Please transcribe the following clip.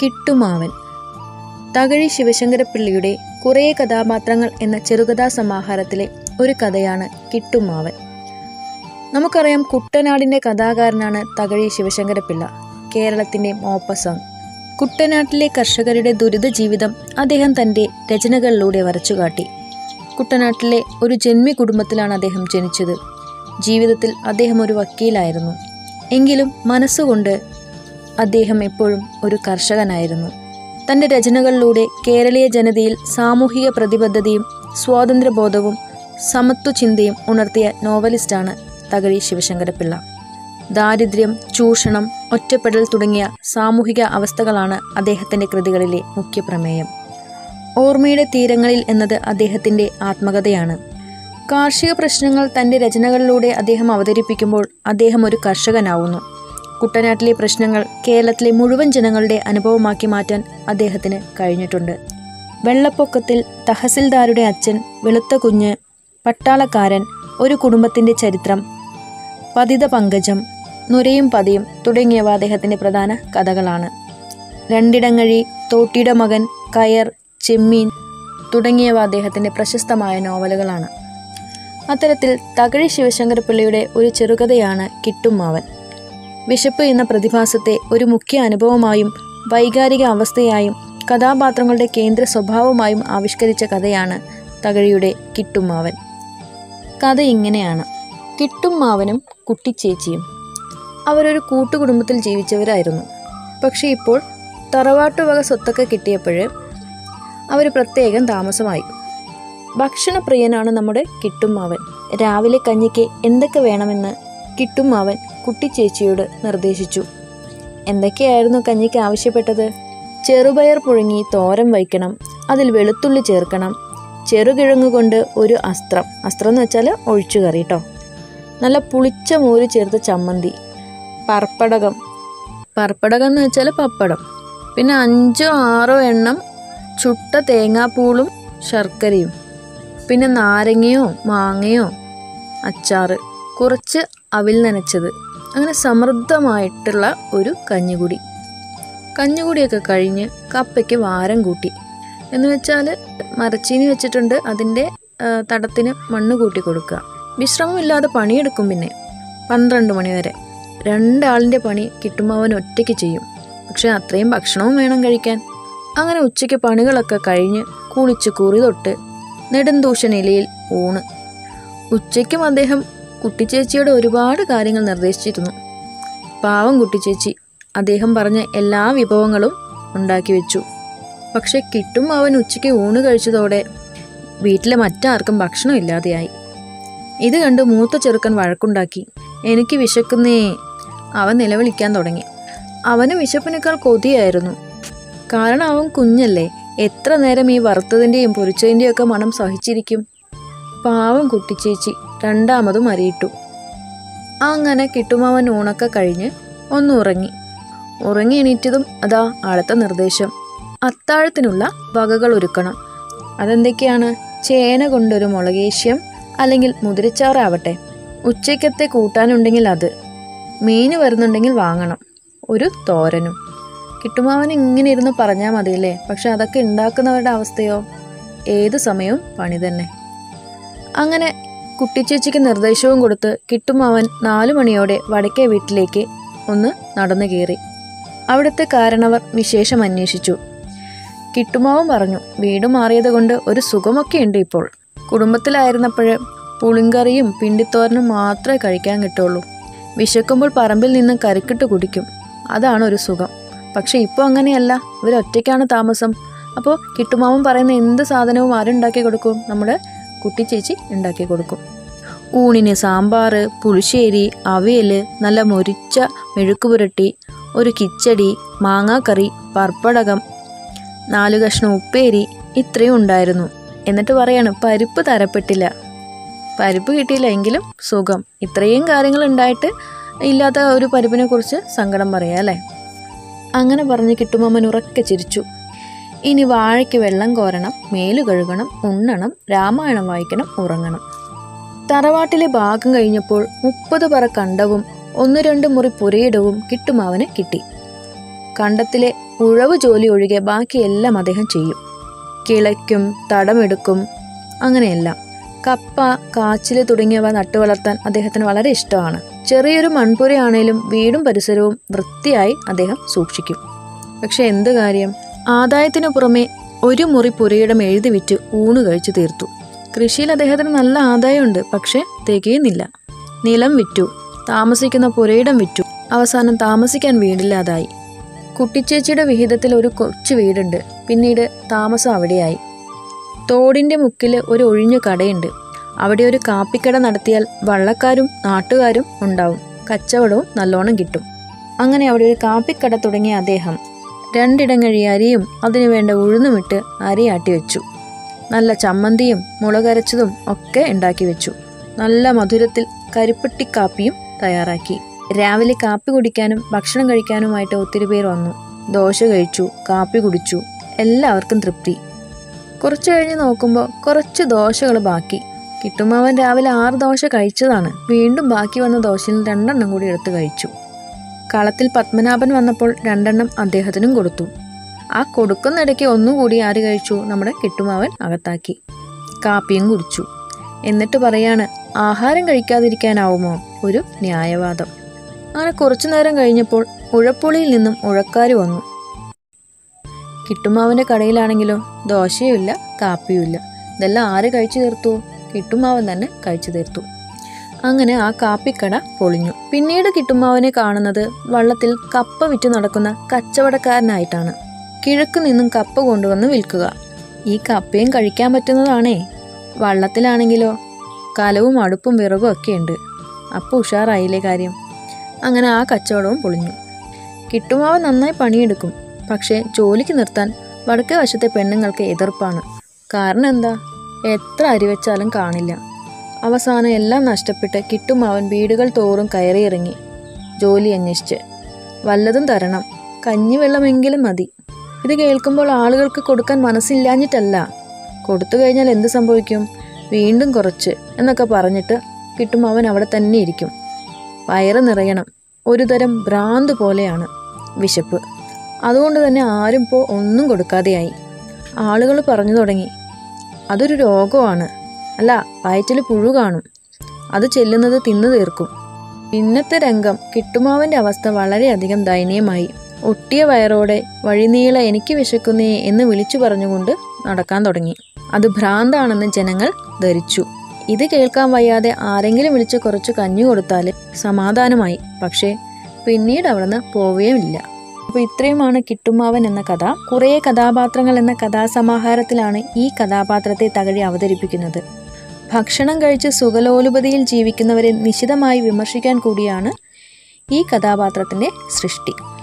കിട്ടുമാവൻ. തകഴി ശിവശങ്കരപ്പിള്ളയുടെ കുറേ കഥാപാത്രങ്ങൾ എന്ന ചെറുകഥാ സമാഹാരത്തിലെ ഒരു കഥയാണ് കിട്ടുമാവൻ. നമുക്കറിയാം, കുട്ടനാടിൻ്റെ കഥാകാരനാണ് തകഴി ശിവശങ്കരപ്പിള്ള, കേരളത്തിൻ്റെ മോപ്പസാങ്. കുട്ടനാട്ടിലെ കർഷകരുടെ ദുരിത ജീവിതം അദ്ദേഹം തൻ്റെ രചനകളിലൂടെ വരച്ചുകാട്ടി. കുട്ടനാട്ടിലെ ഒരു ജന്മി കുടുംബത്തിലാണ് അദ്ദേഹം ജനിച്ചത്. ജീവിതത്തിൽ അദ്ദേഹം ഒരു വക്കീലായിരുന്നു. എങ്കിലും മനസ്സുകൊണ്ട് അദ്ദേഹം എപ്പോഴും ഒരു കർഷകനായിരുന്നു. തൻ്റെ രചനകളിലൂടെ കേരളീയ ജനതയിൽ സാമൂഹിക പ്രതിബദ്ധതയും സ്വാതന്ത്ര്യബോധവും സമത്വചിന്തയും ഉണർത്തിയ നോവലിസ്റ്റാണ് തകഴി ശിവശങ്കരപ്പിള്ള. ദാരിദ്ര്യം, ചൂഷണം, ഒറ്റപ്പെടൽ തുടങ്ങിയ സാമൂഹിക അവസ്ഥകളാണ് അദ്ദേഹത്തിൻ്റെ കൃതികളിലെ മുഖ്യപ്രമേയം. ഓർമ്മയുടെ തീരങ്ങളിൽ എന്നത് അദ്ദേഹത്തിൻ്റെ ആത്മകഥയാണ്. കാർഷിക പ്രശ്നങ്ങൾ തൻ്റെ രചനകളിലൂടെ അദ്ദേഹം അവതരിപ്പിക്കുമ്പോൾ അദ്ദേഹം ഒരു കർഷകനാവുന്നു. കുട്ടനാട്ടിലെ പ്രശ്നങ്ങൾ കേരളത്തിലെ മുഴുവൻ ജനങ്ങളുടെ അനുഭവമാക്കി മാറ്റാൻ അദ്ദേഹത്തിന് കഴിഞ്ഞിട്ടുണ്ട്. വെള്ളപ്പൊക്കത്തിൽ തഹസിൽദാരുടെ അച്ഛൻ, വെളുത്ത കുഞ്ഞ്, പട്ടാളക്കാരൻ, ഒരു കുടുംബത്തിൻ്റെ ചരിത്രം, പതിത പങ്കജം, നുരയും പതിയും തുടങ്ങിയവ അദ്ദേഹത്തിൻ്റെ പ്രധാന കഥകളാണ്. രണ്ടിടങ്ങഴി, തോട്ടിയുടെ മകൻ, കയർ, ചെമ്മീൻ തുടങ്ങിയവ അദ്ദേഹത്തിൻ്റെ പ്രശസ്തമായ നോവലുകളാണ്. അത്തരത്തിൽ തകഴി ശിവശങ്കരപ്പിള്ളയുടെ ഒരു ചെറുകഥയാണ് കിട്ടുമാവൻ. വിശപ്പ് എന്ന പ്രതിഭാസത്തെ ഒരു മുഖ്യ അനുഭവമായും വൈകാരിക അവസ്ഥയായും കഥാപാത്രങ്ങളുടെ കേന്ദ്ര സ്വഭാവമായും ആവിഷ്കരിച്ച കഥയാണ് തകഴിയുടെ കിട്ടുമാവൻ. കഥ ഇങ്ങനെയാണ്. കിട്ടുമാവനും കുട്ടിച്ചേച്ചിയും അവരൊരു കൂട്ടുകുടുംബത്തിൽ ജീവിച്ചവരായിരുന്നു. പക്ഷേ ഇപ്പോൾ തറവാട്ടുവക സ്വത്തൊക്കെ കിട്ടിയപ്പോൾ അവർ പ്രത്യേകം താമസമായി. ഭക്ഷണപ്രിയനാണ് നമ്മുടെ കിട്ടുമാവൻ. രാവിലെ കഞ്ഞിക്ക് എന്തൊക്കെ വേണമെന്ന് കിട്ടുമാവൻ കുട്ടിച്ചേച്ചിയോട് നിർദ്ദേശിച്ചു. എന്തൊക്കെയായിരുന്നു കഞ്ഞിക്ക് ആവശ്യപ്പെട്ടത്? ചെറുപയർ പുഴുങ്ങി തോരൻ വയ്ക്കണം, അതിൽ വെളുത്തുള്ളി ചേർക്കണം, ചെറുകിഴങ്ങ് കൊണ്ട് ഒരു അസ്ത്രം എന്ന് വെച്ചാൽ ഒഴിച്ചുകറി കേട്ടോ, നല്ല പുളിച്ച മോര് ചേർത്ത ചമ്മന്തി, പർപ്പടകം എന്ന് വെച്ചാൽ പപ്പടം, പിന്നെ 5-6 എണ്ണം ചുട്ട തേങ്ങാപ്പൂളും ശർക്കരയും, പിന്നെ നാരങ്ങയോ മാങ്ങയോ, അച്ചാറ്, കുറച്ച് അവിൽ നനച്ചത്, അങ്ങനെ സമൃദ്ധമായിട്ടുള്ള ഒരു കഞ്ഞികുടി. കഞ്ഞികുടിയൊക്കെ കഴിഞ്ഞ് കപ്പയ്ക്ക് വാരം കൂട്ടി. എന്ന് വെച്ചാൽ മരച്ചീനി വെച്ചിട്ടുണ്ട്, അതിൻ്റെ തടത്തിന് മണ്ണ് കൂട്ടി കൊടുക്കുക. വിശ്രമമില്ലാതെ പണിയെടുക്കും. പിന്നെ 12 മണി വരെ 2 ആളിൻ്റെ പണി കിട്ടുമാവൻ ഒറ്റയ്ക്ക് ചെയ്യും. പക്ഷെ അത്രയും ഭക്ഷണവും വേണം കഴിക്കാൻ. അങ്ങനെ ഉച്ചയ്ക്ക് പണികളൊക്കെ കഴിഞ്ഞ് കുളിച്ച് കുറി തൊട്ട് നെടുന്തൂഷൻ ഇലയിൽ ഊണ്. ഉച്ചയ്ക്കും അദ്ദേഹം കുട്ടിച്ചേച്ചിയോട് ഒരുപാട് കാര്യങ്ങൾ നിർദ്ദേശിച്ചിരുന്നു. പാവം കുട്ടിച്ചേച്ചി അദ്ദേഹം പറഞ്ഞ എല്ലാ വിഭവങ്ങളും ഉണ്ടാക്കി വെച്ചു. പക്ഷെ കിട്ടുമാവൻ ഉച്ചയ്ക്ക് ഊണ് കഴിച്ചതോടെ വീട്ടിലെ മറ്റാർക്കും ഭക്ഷണം ഇല്ലാതെയായി. ഇത് കണ്ട് മൂത്ത ചെറുക്കൻ വഴക്കുണ്ടാക്കി. എനിക്ക് വിശക്കുന്നേ, അവൻ നിലവിളിക്കാൻ തുടങ്ങി. അവന് വിശപ്പിനേക്കാൾ കൊതിയായിരുന്നു. കാരണം അവൻ കുഞ്ഞല്ലേ, എത്ര നേരം ഈ വറുത്തതിൻ്റെയും പൊരിച്ചതിൻ്റെയും ഒക്കെ മണം സഹിച്ചിരിക്കും. പാവം കുട്ടിച്ചേച്ചി രണ്ടാമതും അരിയിട്ടു. അങ്ങനെ കിട്ടുമാവൻ ഊണൊക്കെ കഴിഞ്ഞ് ഒന്ന് ഉറങ്ങി എണീറ്റതും അതാ അടുത്ത നിർദ്ദേശം. അത്താഴത്തിനുള്ള വകകൾ ഒരുക്കണം. അതെന്തൊക്കെയാണ്? ചേന കൊണ്ടൊരു മുളകേശ്യം, അല്ലെങ്കിൽ മുതിരച്ചാറാവട്ടെ. ഉച്ചയ്ക്കത്തെ കൂട്ടാനുണ്ടെങ്കിൽ അത്, മീൻ വരുന്നുണ്ടെങ്കിൽ വാങ്ങണം, ഒരു തോരനും. കിട്ടുമാവൻ ഇങ്ങനെ ഇരുന്ന് പറഞ്ഞാൽ മതിയല്ലേ, പക്ഷെ അതൊക്കെ ഉണ്ടാക്കുന്നവരുടെ അവസ്ഥയോ? ഏത് സമയവും പണി തന്നെ. അങ്ങനെ കുട്ടിച്ചേച്ചിക്ക് നിർദ്ദേശവും കൊടുത്ത് കിട്ടുമാവൻ 4 മണിയോടെ വടക്കേ വീട്ടിലേക്ക് ഒന്ന് നടന്നു കയറി. അവിടുത്തെ കാരണവർ വിശേഷം അന്വേഷിച്ചു. കിട്ടുമാവൻ പറഞ്ഞു, വീട് മാറിയത് കൊണ്ട് ഒരു സുഖമൊക്കെ ഉണ്ട് ഇപ്പോൾ. കുടുംബത്തിലായിരുന്നപ്പോൾ പുളിങ്കറിയും പിണ്ടിത്തോരനും മാത്രമേ കഴിക്കാൻ കിട്ടുള്ളൂ. വിശക്കുമ്പോൾ പറമ്പിൽ നിന്ന് കരിക്കിട്ട് കുടിക്കും, അതാണ് ഒരു സുഖം. പക്ഷെ ഇപ്പോൾ അങ്ങനെയല്ല, ഇവരൊറ്റയ്ക്കാണ് താമസം. അപ്പോൾ കിട്ടുമാവൻ പറയുന്ന എന്ത് സാധനവും ആരുണ്ടാക്കി കൊടുക്കും? നമ്മുടെ കുട്ടിച്ചേച്ചി ഉണ്ടാക്കി കൊടുക്കും. ഊണിന് സാമ്പാർ, പുളിശ്ശേരി, അവിയൽ, നല്ല മൊരിച്ച മെഴുക്കുപുരട്ടി, ഒരു കിച്ചടി, മാങ്ങാക്കറി, പർപ്പടകം, 4 കഷ്ണം ഉപ്പേരി, ഇത്രയും ഉണ്ടായിരുന്നു. എന്നിട്ട് പറയാണ്, പരിപ്പ് തരപ്പെട്ടില്ല. പരിപ്പ് കിട്ടിയില്ല എങ്കിലും സുഖം. ഇത്രയും കാര്യങ്ങൾ ഉണ്ടായിട്ട് ഇല്ലാത്ത ഒരു പരിപ്പിനെ കുറിച്ച് സങ്കടം പറയാം അല്ലേ? അങ്ങനെ പറഞ്ഞ് കിട്ടുമാമൻ ഉറക്കെ ചിരിച്ചു. ഇനി വാഴയ്ക്ക് വെള്ളം കോരണം, മേലു കഴുകണം, ഉണ്ണണം, രാമായണം വായിക്കണം, ഉറങ്ങണം. തറവാട്ടിലെ ഭാഗം കഴിഞ്ഞപ്പോൾ 30 പറ കണ്ടവും 1-2 മുറി പുരയിടവും കിട്ടുമാവന് കിട്ടി. കണ്ടത്തിലെ ഉഴവ് ജോലി ഒഴികെ ബാക്കിയെല്ലാം അദ്ദേഹം ചെയ്യും. കിളയ്ക്കും, തടമെടുക്കും, അങ്ങനെയെല്ലാം. കപ്പ, കാച്ചില് തുടങ്ങിയവ നട്ടുവളർത്താൻ അദ്ദേഹത്തിന് വളരെ ഇഷ്ടമാണ്. ചെറിയൊരു മൺപുരയാണേലും വീടും പരിസരവും വൃത്തിയായി അദ്ദേഹം സൂക്ഷിക്കും. പക്ഷെ എന്ത് കാര്യം, ആദായത്തിനു പുറമെ ഒരു മുറി പുരയിടം എഴുതി വിറ്റ് ഊണ് കഴിച്ചു തീർത്തു. കൃഷിയിൽ അദ്ദേഹത്തിന് നല്ല ആദായമുണ്ട്, പക്ഷെ തികയുന്നില്ല. നിലം വിറ്റു, താമസിക്കുന്ന പുരയിടം വിറ്റു, അവസാനം താമസിക്കാൻ വീടില്ലാതായി. കുട്ടിച്ചേച്ചിയുടെ വിഹിതത്തിൽ ഒരു കൊച്ചു വീടുണ്ട്, പിന്നീട് താമസം അവിടെയായി. തോടിൻ്റെ മുക്കിൽ ഒരു ഒഴിഞ്ഞ കടയുണ്ട്. അവിടെ ഒരു കാപ്പിക്കട നടത്തിയാൽ വള്ളക്കാരും നാട്ടുകാരും ഉണ്ടാവും, കച്ചവടവും നല്ലോണം കിട്ടും. അങ്ങനെ അവിടെ ഒരു കാപ്പിക്കട തുടങ്ങിയ അദ്ദേഹം 2 ഇടങ്ങഴി അരിയും അതിനുവേണ്ട ഉഴുന്നുമിട്ട് അരിയാട്ടി വെച്ചു. നല്ല ചമ്മന്തിയും മുളകരച്ചതും ഒക്കെ ഉണ്ടാക്കി വെച്ചു. നല്ല മധുരത്തിൽ കരിപ്പെട്ടിക്കാപ്പിയും തയ്യാറാക്കി. രാവിലെ കാപ്പി കുടിക്കാനും ഭക്ഷണം കഴിക്കാനുമായിട്ട് ഒത്തിരി പേർ വന്നു. ദോശ കഴിച്ചു, കാപ്പി കുടിച്ചു, എല്ലാവർക്കും തൃപ്തി. കുറച്ച് കഴിഞ്ഞ് നോക്കുമ്പോൾ കുറച്ച് ദോശകൾ ബാക്കി. കിട്ടുമാവൻ രാവിലെ 6 ദോശ കഴിച്ചതാണ്. വീണ്ടും ബാക്കി വന്ന ദോശയിൽ 2 എണ്ണം കൂടി എടുത്ത് കഴിച്ചു. കളത്തിൽ പത്മനാഭൻ വന്നപ്പോൾ 2 എണ്ണം അദ്ദേഹത്തിനും കൊടുത്തു. ആ കൊടുക്കുന്നിടയ്ക്ക് ഒന്നുകൂടി ആര് കഴിച്ചു? നമ്മുടെ കിട്ടുമാവൻ അകത്താക്കി. കാപ്പിയും കുടിച്ചു. എന്നിട്ട് പറയാണ്, ആഹാരം കഴിക്കാതിരിക്കാനാവുമോ? ഒരു ന്യായവാദം. അങ്ങനെ കുറച്ചു നേരം കഴിഞ്ഞപ്പോൾ ഉഴപ്പുളിയിൽ നിന്നും ഉഴക്കാർ വന്നു. കിട്ടുമാവൻ്റെ കടയിലാണെങ്കിലോ ദോശയുമില്ല, കാപ്പിയുമില്ല. ഇതെല്ലാം ആര് കഴിച്ചു തീർത്തു? കിട്ടുമാവൻ തന്നെ കഴിച്ചു തീർത്തു. അങ്ങനെ ആ കാപ്പിക്കട പൊളിഞ്ഞു. പിന്നീട് കിട്ടുമാവനെ കാണുന്നത് വള്ളത്തിൽ കപ്പ വിറ്റ് നടക്കുന്ന കച്ചവടക്കാരനായിട്ടാണ്. കിഴക്ക് നിന്നും കപ്പ കൊണ്ടുവന്ന് വിൽക്കുക. ഈ കപ്പയും കഴിക്കാൻ പറ്റുന്നതാണേ. വള്ളത്തിലാണെങ്കിലോ കലവും അടുപ്പും വിറകും ഒക്കെ ഉണ്ട്. അപ്പോൾ ഉഷാറായില്ലേ കാര്യം. അങ്ങനെ ആ കച്ചവടവും പൊളിഞ്ഞു. കിട്ടുമാവൻ നന്നായി പണിയെടുക്കും, പക്ഷേ ജോലിക്ക് നിർത്താൻ വടക്കേ വശത്തെ പെണ്ണുങ്ങൾക്ക് എതിർപ്പാണ്. കാരണം എന്താ? എത്ര അരി വെച്ചാലും കാണില്ല. അവസാനം എല്ലാം നഷ്ടപ്പെട്ട് കിട്ടുമാവൻ വീടുകൾ തോറും കയറിയിറങ്ങി ജോലി അന്വേഷിച്ച്. വല്ലതും തരണം, കഞ്ഞിവെള്ളമെങ്കിലും മതി. ഇത് കേൾക്കുമ്പോൾ ആളുകൾക്ക് കൊടുക്കാൻ മനസ്സില്ലാഞ്ഞിട്ടല്ല. കൊടുത്തു കഴിഞ്ഞാൽ എന്ത് സംഭവിക്കും? വീണ്ടും കുറച്ച് എന്നൊക്കെ പറഞ്ഞിട്ട് കിട്ടുമാവൻ അവിടെ തന്നെ ഇരിക്കും. വയറ് നിറയണം. ഒരു തരം ഭ്രാന്ത് പോലെയാണ് വിശപ്പ്. അതുകൊണ്ട് തന്നെ ആരും ഒന്നും കൊടുക്കാതെയായി. ആളുകൾ പറഞ്ഞു തുടങ്ങി, അതൊരു രോഗമാണ്, അല്ല വയറ്റിൽ പുഴു കാണും, അത് ചെല്ലുന്നത് തിന്നു തീർക്കും. ഇന്നത്തെ രംഗം കിട്ടുമാവൻ്റെ അവസ്ഥ വളരെയധികം ദയനീയമായി. ഒട്ടിയ വയറോടെ വഴിനീള എനിക്ക് വിശക്കുന്നേ എന്ന് വിളിച്ചു പറഞ്ഞുകൊണ്ട് നടക്കാൻ തുടങ്ങി. അത് ഭ്രാന്താണെന്ന് ജനങ്ങൾ ധരിച്ചു. ഇത് കേൾക്കാൻ വയ്യാതെ ആരെങ്കിലും വിളിച്ച് കുറച്ച് കഞ്ഞി കൊടുത്താൽ സമാധാനമായി. പക്ഷേ പിന്നീട് അവിടുന്ന് പോവുകയുമില്ല. അപ്പോൾ ഇത്രയുമാണ് കിട്ടുമാവൻ എന്ന കഥ. കുറേ കഥാപാത്രങ്ങൾ എന്ന കഥാസമാഹാരത്തിലാണ് ഈ കഥാപാത്രത്തെ തകഴി അവതരിപ്പിക്കുന്നത്. ഭക്ഷണം കഴിച്ച് സുഖലോലുപതയിൽ ജീവിക്കുന്നവരെ നിശിതമായി വിമർശിക്കാൻ കൂടിയാണ് ഈ കഥാപാത്രത്തിൻ്റെ സൃഷ്ടി.